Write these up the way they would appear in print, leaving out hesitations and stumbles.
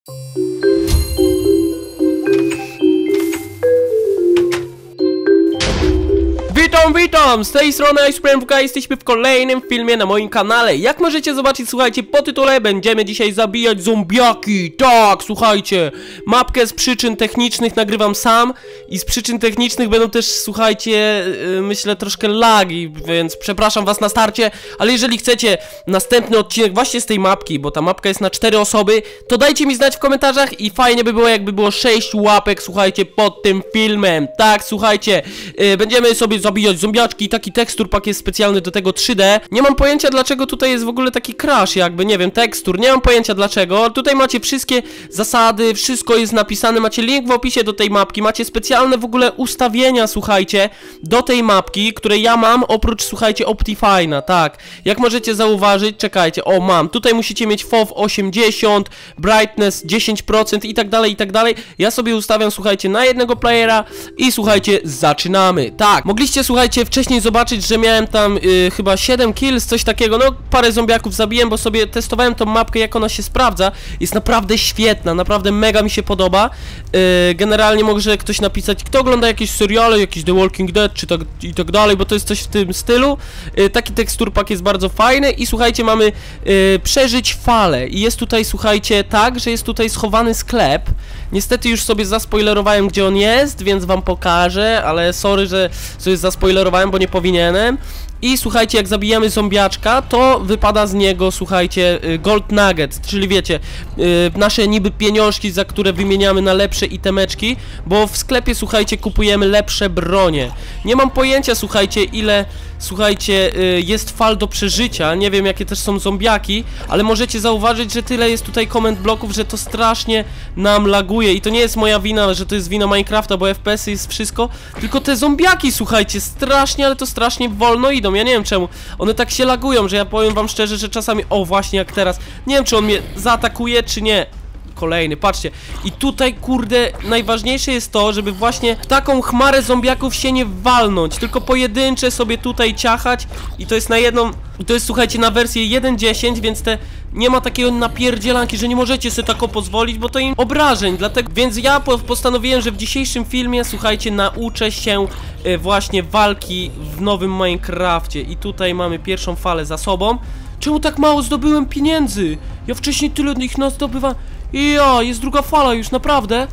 Witam! Z tej strony iSupreme, jesteśmy w kolejnym filmie na moim kanale. Jak możecie zobaczyć, słuchajcie, po tytule będziemy dzisiaj zabijać zombiaki. Tak, słuchajcie, mapkę z przyczyn technicznych nagrywam sam i z przyczyn technicznych będą też, słuchajcie, myślę troszkę lagi, więc przepraszam was na starcie, ale jeżeli chcecie następny odcinek właśnie z tej mapki, bo ta mapka jest na 4 osoby, to dajcie mi znać w komentarzach i fajnie by było, jakby było 6 łapek, słuchajcie, pod tym filmem. Tak, słuchajcie, będziemy sobie zabijać zombiaczki, taki tekstur pak jest specjalny do tego 3D. Nie mam pojęcia, dlaczego tutaj jest w ogóle taki crash, jakby, nie wiem, tekstur, nie mam pojęcia dlaczego. Tutaj macie wszystkie zasady, wszystko jest napisane, macie link w opisie do tej mapki, macie specjalne w ogóle ustawienia, słuchajcie, do tej mapki, które ja mam, oprócz, słuchajcie, Optifine'a, tak. Jak możecie zauważyć, czekajcie, o, mam, tutaj musicie mieć FOV 80, Brightness 10% i tak dalej, i tak dalej. Ja sobie ustawiam, słuchajcie, na jednego playera i, słuchajcie, zaczynamy. Tak, mogliście, słuchajcie, wcześniej zobaczyć, że miałem tam chyba 7 kills, coś takiego, no parę zombiaków zabiłem, bo sobie testowałem tą mapkę, jak ona się sprawdza. Jest naprawdę świetna, naprawdę mega mi się podoba. Generalnie może ktoś napisać, kto ogląda jakieś seriale, jakiś The Walking Dead, czy tak i tak dalej, bo to jest coś w tym stylu. Taki teksturpak jest bardzo fajny i słuchajcie, mamy przeżyć falę i jest tutaj, słuchajcie, tak, że jest tutaj schowany sklep. Niestety już sobie zaspoilerowałem, gdzie on jest, więc wam pokażę, ale sorry, że sobie zaspoilerowałem, bo nie powinienem. I słuchajcie, jak zabijamy zombiaczka, to wypada z niego, słuchajcie, gold nugget, czyli wiecie, nasze niby pieniążki, za które wymieniamy na lepsze itemeczki, bo w sklepie, słuchajcie, kupujemy lepsze bronie. Nie mam pojęcia, słuchajcie, ile, słuchajcie, jest fal do przeżycia, nie wiem, jakie też są zombiaki, ale możecie zauważyć, że tyle jest tutaj comment bloków, że to strasznie nam laguje i to nie jest moja wina, że to jest wina Minecrafta, bo FPS jest wszystko, tylko te zombiaki, słuchajcie, strasznie, ale to strasznie wolno idą. Ja nie wiem czemu, one tak się lagują, że ja powiem wam szczerze, że czasami, o właśnie jak teraz, nie wiem czy on mnie zaatakuje czy nie. Kolejny, patrzcie. I tutaj, kurde, najważniejsze jest to, żeby właśnie taką chmarę zombiaków się nie walnąć, tylko pojedyncze sobie tutaj ciachać i to jest na jedną, to jest, słuchajcie, na wersję 1.10, więc te nie ma takiego napierdzielanki, że nie możecie sobie tako pozwolić, bo to im obrażeń, dlatego, więc ja postanowiłem, że w dzisiejszym filmie, słuchajcie, nauczę się właśnie walki w nowym Minecrafcie i tutaj mamy pierwszą falę za sobą. Czemu tak mało zdobyłem pieniędzy? Ja wcześniej tyle ich nazdobywałem. Ja, jest druga fala już, naprawdę?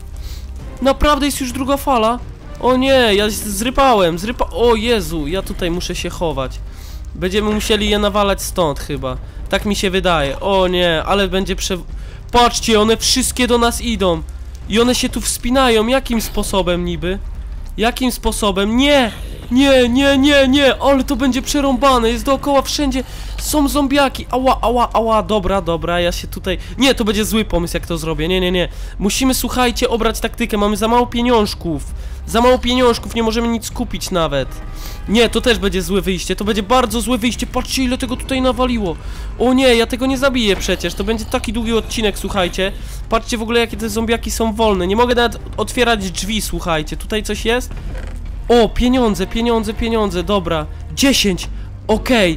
Naprawdę jest już druga fala? O nie, ja zrypałem, o Jezu, ja tutaj muszę się chować. Będziemy musieli je nawalać stąd chyba. Tak mi się wydaje, o nie, ale będzie Patrzcie, one wszystkie do nas idą. I one się tu wspinają, jakim sposobem niby? Jakim sposobem? Nie! Nie, nie, nie, nie, ale to będzie przerąbane, jest dookoła wszędzie, są zombiaki, ała, ała, ała, dobra, dobra, ja się tutaj, nie, to będzie zły pomysł jak to zrobię, nie, nie, nie, musimy, słuchajcie, obrać taktykę, mamy za mało pieniążków, nie możemy nic kupić nawet, nie, to też będzie złe wyjście, to będzie bardzo złe wyjście, patrzcie ile tego tutaj nawaliło, o nie, ja tego nie zabiję przecież, to będzie taki długi odcinek, słuchajcie, patrzcie w ogóle jakie te zombiaki są wolne, nie mogę nawet otwierać drzwi, słuchajcie, tutaj coś jest? O, pieniądze, pieniądze, pieniądze, dobra 10, okej.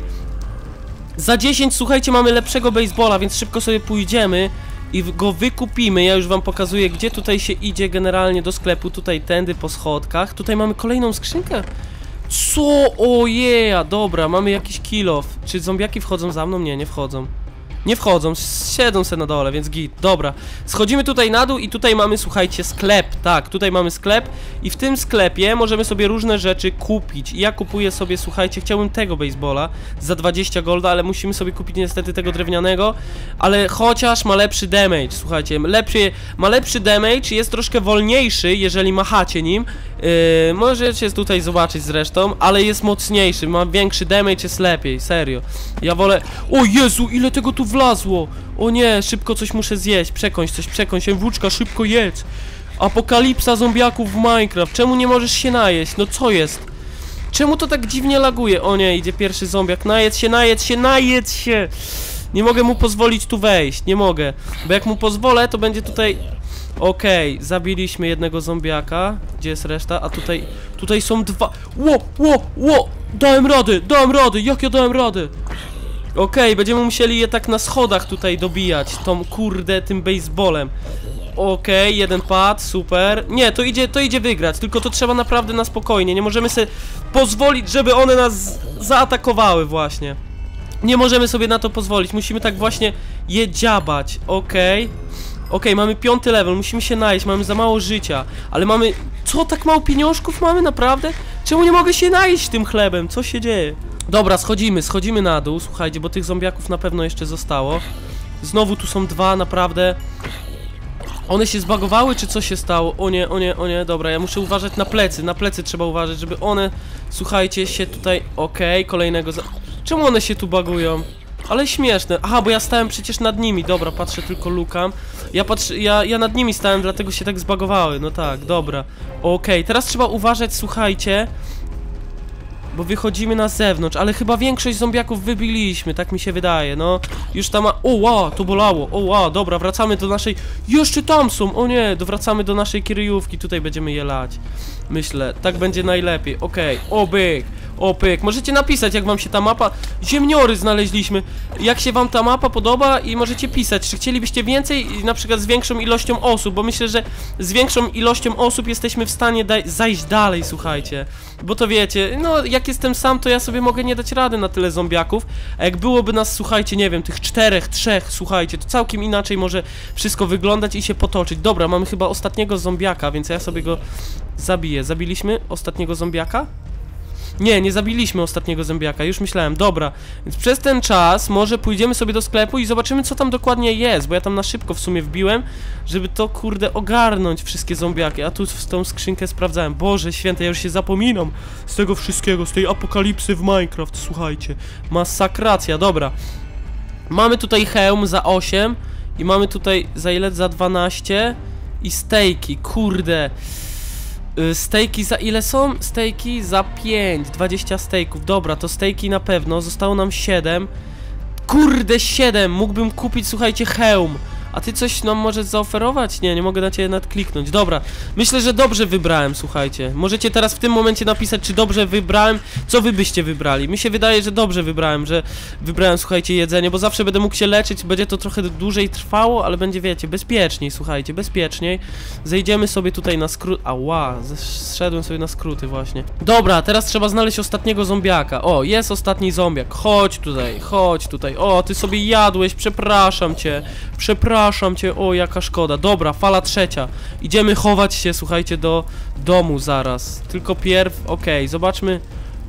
Za 10, słuchajcie, mamy lepszego baseballa, więc szybko sobie pójdziemy i go wykupimy. Ja już wam pokazuję, gdzie tutaj się idzie generalnie do sklepu. Tutaj tędy po schodkach. Tutaj mamy kolejną skrzynkę. Co? Ojeja, dobra, mamy jakiś kill off. Czy zombiaki wchodzą za mną? Nie, nie wchodzą. Nie wchodzą, siedzą se na dole, więc git, dobra. Schodzimy tutaj na dół i tutaj mamy, słuchajcie, sklep. Tak, tutaj mamy sklep i w tym sklepie możemy sobie różne rzeczy kupić. I ja kupuję sobie, słuchajcie, chciałbym tego baseballa za 20 golda, ale musimy sobie kupić niestety tego drewnianego. Ale chociaż ma lepszy damage, słuchajcie, ma lepszy damage, jest troszkę wolniejszy, jeżeli machacie nim. Możecie tutaj zobaczyć zresztą, ale jest mocniejszy, ma większy damage, jest lepiej, serio. Ja wolę... O Jezu, ile tego tu wlazło! O nie, szybko coś muszę zjeść, przekąś coś, przekąś, włóczka, szybko jedz! Apokalipsa zombiaków w Minecraft, czemu nie możesz się najeść? No co jest? Czemu to tak dziwnie laguje? O nie, idzie pierwszy zombiak, najedz się, najedz się, najedz się! Nie mogę mu pozwolić tu wejść, nie mogę, bo jak mu pozwolę, to będzie tutaj... Okej, zabiliśmy jednego zombiaka. Gdzie jest reszta? A tutaj są dwa. Ło, ło, ło! Dałem radę, jak ja dałem radę? Okej, będziemy musieli je tak na schodach tutaj dobijać, tą kurde, tym baseballem. Okej, jeden pad, super. Nie, to idzie wygrać, tylko to trzeba naprawdę na spokojnie. Nie możemy sobie pozwolić, żeby one nas zaatakowały właśnie. Nie możemy sobie na to pozwolić, musimy tak właśnie je dziabać. Okej, mamy 5. level, musimy się najeść, mamy za mało życia. Ale mamy... Co, tak mało pieniążków mamy, naprawdę? Czemu nie mogę się najeść tym chlebem? Co się dzieje? Dobra, schodzimy na dół, słuchajcie, bo tych zombiaków na pewno jeszcze zostało. Znowu tu są 2, naprawdę. One się zbagowały, czy co się stało? O nie, dobra, ja muszę uważać na plecy trzeba uważać, żeby one, słuchajcie, się tutaj... kolejnego Czemu one się tu bagują? Ale śmieszne. Aha, bo ja stałem przecież nad nimi. Dobra, patrzę, tylko lukam. Ja nad nimi stałem, dlatego się tak zbagowały. No tak, dobra. Teraz trzeba uważać, słuchajcie, bo wychodzimy na zewnątrz, ale chyba większość zombiaków wybiliśmy, tak mi się wydaje, no. Już tam ma... O, wow, to bolało. O, wow, dobra, wracamy do naszej... Jeszcze tam są, o nie, wracamy do naszej kryjówki, tutaj będziemy je lać. Myślę, tak będzie najlepiej. O pyk, możecie napisać, jak wam się ta mapa... Ziemniory znaleźliśmy. Jak się wam ta mapa podoba i możecie pisać, czy chcielibyście więcej, na przykład z większą ilością osób, bo myślę, że z większą ilością osób jesteśmy w stanie zajść dalej, słuchajcie. Bo to wiecie, no jak jestem sam, to ja sobie mogę nie dać rady na tyle zombiaków, a jak byłoby nas, słuchajcie, nie wiem, tych 4, 3, słuchajcie, to całkiem inaczej może wszystko wyglądać i się potoczyć. Dobra, mamy chyba ostatniego zombiaka, więc ja sobie go zabiję. Zabiliśmy ostatniego zombiaka? Nie zabiliśmy ostatniego zombiaka, już myślałem, dobra. Więc przez ten czas może pójdziemy sobie do sklepu i zobaczymy, co tam dokładnie jest, bo ja tam na szybko w sumie wbiłem, żeby to, kurde, ogarnąć wszystkie zombiaki. A tu tą skrzynkę sprawdzałem. Boże święte, ja już się zapominam z tego wszystkiego, z tej apokalipsy w Minecraft, słuchajcie. Masakracja, dobra. Mamy tutaj hełm za 8 i mamy tutaj za ile? Za 12 i stejki, kurde. Stejki za ile są? Stejki za 5, 20 stejków. Dobra, to stejki na pewno. Zostało nam 7. Kurde, 7! Mógłbym kupić, słuchajcie, hełm. A ty coś nam możesz zaoferować? Nie mogę na ciebie nadkliknąć. Dobra, myślę, że dobrze wybrałem, słuchajcie. Możecie teraz w tym momencie napisać, czy dobrze wybrałem, co wy byście wybrali. Mi się wydaje, że dobrze wybrałem, słuchajcie, jedzenie, bo zawsze będę mógł się leczyć, będzie to trochę dłużej trwało, ale będzie, wiecie, bezpieczniej, słuchajcie, bezpieczniej. Zejdziemy sobie tutaj na skrót... Ała, zszedłem sobie na skróty właśnie. Dobra, teraz trzeba znaleźć ostatniego zombiaka. O, jest ostatni zombiak. Chodź tutaj. O, ty sobie jadłeś, przepraszam cię. O, jaka szkoda. Dobra, fala 3. Idziemy chować się, słuchajcie, do domu zaraz. Tylko pierw, zobaczmy.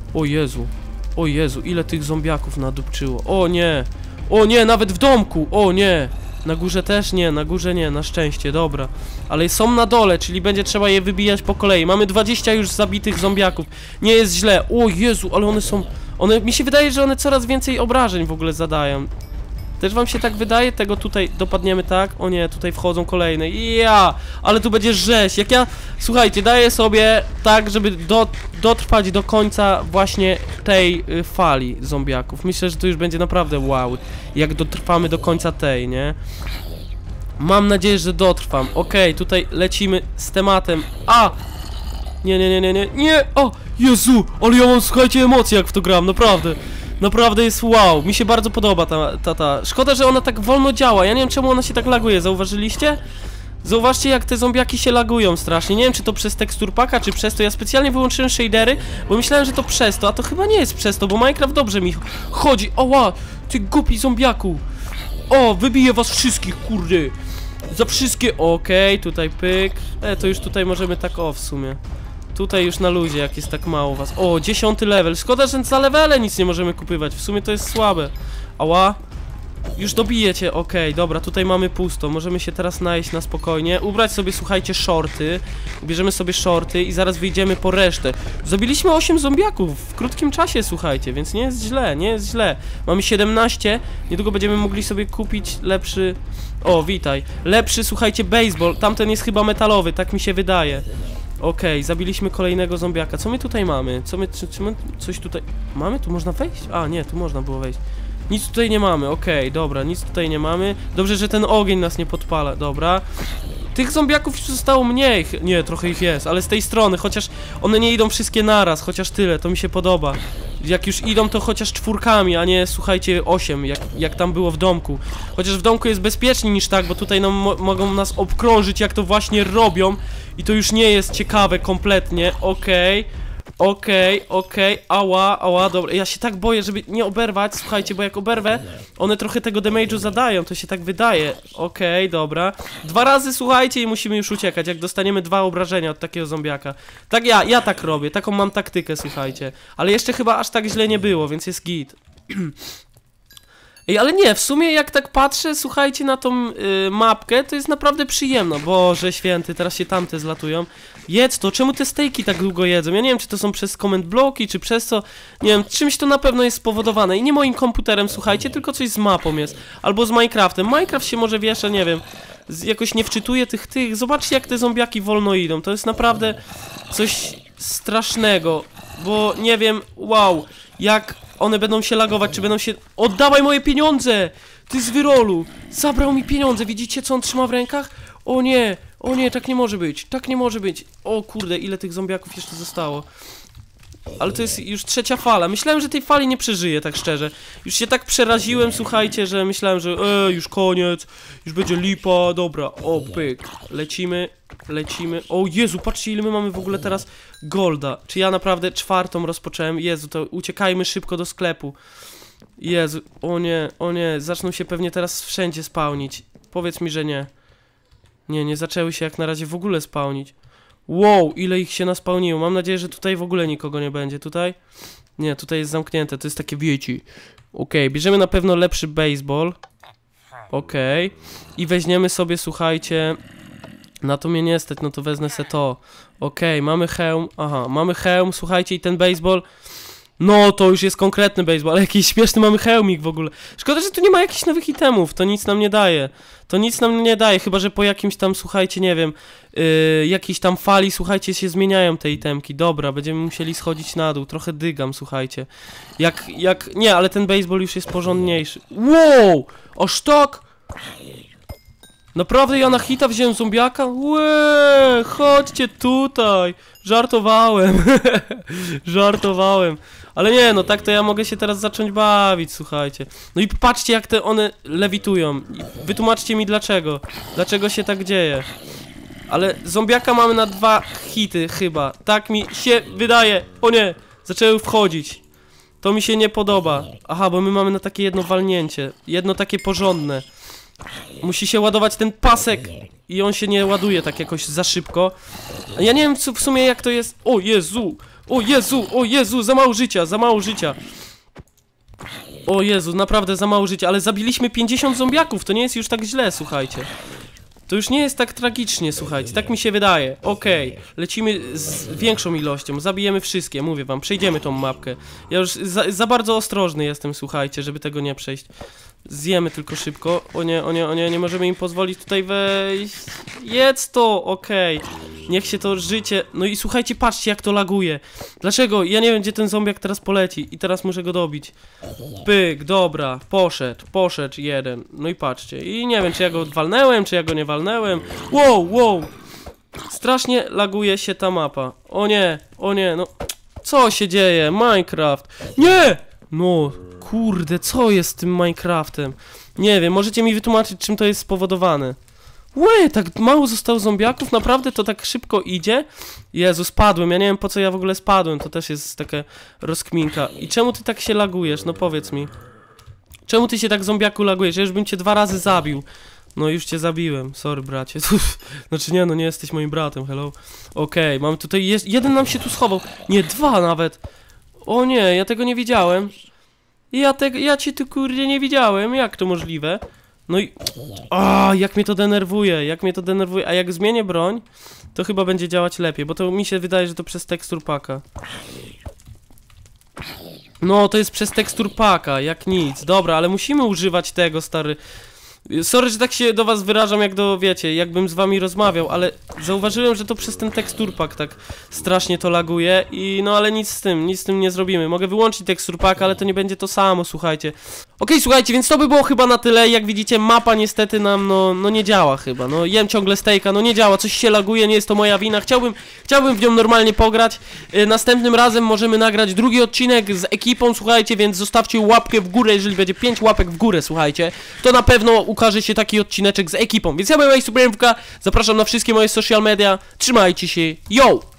O Jezu, ile tych zombiaków nadupczyło. O nie, nawet w domku. O nie, na górze też nie, na szczęście, dobra. Ale są na dole, czyli będzie trzeba je wybijać po kolei. Mamy 20 już zabitych zombiaków. Nie jest źle. O Jezu, ale one są... mi się wydaje, że one coraz więcej obrażeń w ogóle zadają. Też wam się tak wydaje? Tego tutaj dopadniemy, tak? O nie, tutaj wchodzą kolejne. Ale tu będzie rzeź. Jak ja, słuchajcie, daję sobie tak, żeby dotrwać do końca właśnie tej fali zombiaków. Myślę, że to już będzie naprawdę wow. Jak dotrwamy do końca tej, nie? Mam nadzieję, że dotrwam. Tutaj lecimy z tematem. Nie. O, Jezu, ale ja mam, słuchajcie, emocje, jak w to gram, naprawdę. Naprawdę jest wow, mi się bardzo podoba ta. Szkoda, że ona tak wolno działa, ja nie wiem, czemu ona się tak laguje, zauważyliście? Zauważcie, jak te zombiaki się lagują strasznie, nie wiem, czy to przez teksturpaka, czy przez to. Ja specjalnie wyłączyłem shadery, bo myślałem, że to przez to, a to chyba nie jest przez to, bo Minecraft dobrze mi chodzi. Oła, ty głupi zombiaku. O, wybiję was wszystkich, kurde. Za wszystkie, tutaj pyk. To już tutaj możemy tak, w sumie. Tutaj już na luzie, jak jest tak mało was. O, 10 level. Szkoda, że za levele nic nie możemy kupywać. W sumie to jest słabe. Ała. Już dobijecie. Dobra, tutaj mamy pusto. Możemy się teraz najeść na spokojnie. Ubrać sobie, słuchajcie, shorty. Bierzemy sobie shorty i zaraz wyjdziemy po resztę. Zabiliśmy 8 zombiaków w krótkim czasie, słuchajcie, więc nie jest źle. Mamy 17. Niedługo będziemy mogli sobie kupić lepszy... O, witaj. Lepszy, słuchajcie, baseball. Tamten jest chyba metalowy, tak mi się wydaje. Zabiliśmy kolejnego zombiaka. Co my tutaj mamy? Czy my coś tutaj... Mamy? Tu można wejść? Nie, tu można było wejść. Nic tutaj nie mamy, dobra, nic tutaj nie mamy. Dobrze, że ten ogień nas nie podpala, dobra. Tych zombiaków już zostało mniej. Nie, trochę ich jest, ale z tej strony, chociaż one nie idą wszystkie naraz, chociaż tyle, to mi się podoba. Jak już idą, to chociaż czwórkami, a nie, słuchajcie, 8, jak tam było w domku. Chociaż w domku jest bezpieczniej niż tak, bo tutaj mogą nas obkrążyć, jak to właśnie robią. I to już nie jest ciekawe kompletnie, Okej, ała, dobra, ja się tak boję, żeby nie oberwać, słuchajcie, bo jak oberwę, one trochę tego damage'u zadają, to się tak wydaje. Okej, dobra. 2 razy, słuchajcie, i musimy już uciekać, jak dostaniemy 2 obrażenia od takiego zombiaka. Tak ja tak robię, taką mam taktykę, słuchajcie. Ale jeszcze chyba aż tak źle nie było, więc jest git. Ej, ale nie, w sumie jak tak patrzę, słuchajcie, na tą mapkę, to jest naprawdę przyjemno. Boże święty, teraz się tamte zlatują. Jedz to, czemu te stejki tak długo jedzą? Ja nie wiem, czy to są przez comment bloki, czy przez co, nie wiem, czymś to na pewno jest spowodowane. I nie moim komputerem, słuchajcie, tylko coś z mapą jest. Albo z Minecraftem. Minecraft się może wiesza, nie wiem, jakoś nie wczytuje tych. Zobaczcie, jak te zombiaki wolno idą. To jest naprawdę coś strasznego. Bo nie wiem, wow, jak one będą się lagować, czy będą się... Oddawaj moje pieniądze! Ty z wyrolu! Zabrał mi pieniądze, widzicie, co on trzyma w rękach? O nie, tak nie może być, tak nie może być. O kurde, ile tych zombiaków jeszcze zostało. Ale to jest już 3. fala. Myślałem, że tej fali nie przeżyję, tak szczerze. Już się tak przeraziłem, słuchajcie, że myślałem, że już koniec, już będzie lipa, dobra, o pyk. Lecimy. O Jezu, patrzcie, ile my mamy w ogóle teraz golda. Czy ja naprawdę 4. rozpocząłem? Jezu, to uciekajmy szybko do sklepu. Jezu, o nie, zaczną się pewnie teraz wszędzie spawnić. Powiedz mi, że nie. Nie zaczęły się jak na razie w ogóle spawnić. Wow, ile ich się naspawniło. Mam nadzieję, że tutaj w ogóle nikogo nie będzie. Tutaj? Nie, tutaj jest zamknięte, to jest takie wieci. Okej, bierzemy na pewno lepszy baseball. Okej. I weźmiemy sobie, słuchajcie... Na to mnie nie stać, no to wezmę se to. Okej, mamy hełm. Aha, mamy hełm, słuchajcie, i ten baseball. No, to już jest konkretny baseball, ale jakiś śmieszny mamy hełmik w ogóle. Szkoda, że tu nie ma jakichś nowych itemów, to nic nam nie daje. To nic nam nie daje, chyba że po jakimś tam, słuchajcie, nie wiem, jakiejś tam fali, słuchajcie, się zmieniają te itemki. Dobra, będziemy musieli schodzić na dół, trochę dygam, słuchajcie. Nie, ale ten baseball już jest porządniejszy. Wow, aż tak? Naprawdę ja na hita wziąłem zombiaka? Łe, chodźcie tutaj. Żartowałem. Żartowałem. Ale nie, no tak to ja mogę się teraz zacząć bawić, słuchajcie. No i patrzcie, jak te one lewitują. Wytłumaczcie mi dlaczego. Dlaczego się tak dzieje. Ale zombiaka mamy na 2 hity chyba. Tak mi się wydaje. O nie, zaczęły wchodzić. To mi się nie podoba. Aha, bo my mamy na takie jedno walnięcie. Jedno takie porządne. Musi się ładować ten pasek i on się nie ładuje tak jakoś za szybko. Ja nie wiem w sumie jak to jest. O Jezu, o Jezu, o Jezu, za mało życia, za mało życia. O Jezu, naprawdę za mało życia, ale zabiliśmy 50 zombiaków, to nie jest już tak źle, słuchajcie. To już nie jest tak tragicznie, słuchajcie, tak mi się wydaje. Okej, lecimy z większą ilością, zabijemy wszystkie, mówię wam, przejdziemy tą mapkę. Ja już za bardzo ostrożny jestem, słuchajcie, żeby tego nie przejść. Zjemy tylko szybko. O nie, nie możemy im pozwolić tutaj wejść. Jedz to, okej. Niech się to życie... No i słuchajcie, patrzcie jak to laguje. Dlaczego? Ja nie wiem, gdzie ten zombiak teraz poleci. I teraz muszę go dobić. Pyk, dobra, poszedł jeden. No i patrzcie. I nie wiem, czy ja go walnęłem, czy ja go nie walnęłem. Wow. Strasznie laguje się ta mapa. O nie, no. Co się dzieje? Minecraft. Nie! No... Kurde, co jest z tym Minecraftem? Nie wiem, możecie mi wytłumaczyć, czym to jest spowodowane. Łe, tak mało zostało zombiaków? Naprawdę to tak szybko idzie? Jezu, spadłem, ja nie wiem po co ja w ogóle spadłem, to też jest taka rozkminka. I czemu ty tak się lagujesz? No powiedz mi. Czemu ty się tak zombiaku lagujesz? Ja już bym cię 2 razy zabił. No już cię zabiłem, sorry bracie. Znaczy nie, no nie jesteś moim bratem, hello. Okej, mamy tutaj, jeden nam się tu schował. Nie, 2 nawet. O nie, ja tego nie widziałem. Ja cię tu kurde nie widziałem, jak to możliwe? No i... jak mnie to denerwuje, a jak zmienię broń, to chyba będzie działać lepiej, bo to mi się wydaje, że to przez tekstur packa. No, to jest przez tekstur packa, jak nic, dobra, ale musimy używać tego, stary. Sorry, że tak się do was wyrażam, jak do, wiecie, jakbym z wami rozmawiał, ale zauważyłem, że to przez ten tekstur pack tak strasznie to laguje i no ale nic z tym nie zrobimy. Mogę wyłączyć tekstur pack, ale to nie będzie to samo, słuchajcie. Okej, słuchajcie, więc to by było chyba na tyle. Jak widzicie, mapa niestety nam, no nie działa chyba. No jem ciągle steaka, no nie działa, coś się laguje, nie jest to moja wina. Chciałbym w nią normalnie pograć. Następnym razem możemy nagrać drugi odcinek z ekipą, słuchajcie, więc zostawcie łapkę w górę, jeżeli będzie 5 łapek w górę, słuchajcie. To na pewno ukaże się taki odcineczek z ekipą. Więc ja byłem Supermka, zapraszam na wszystkie moje social media. Trzymajcie się, yo!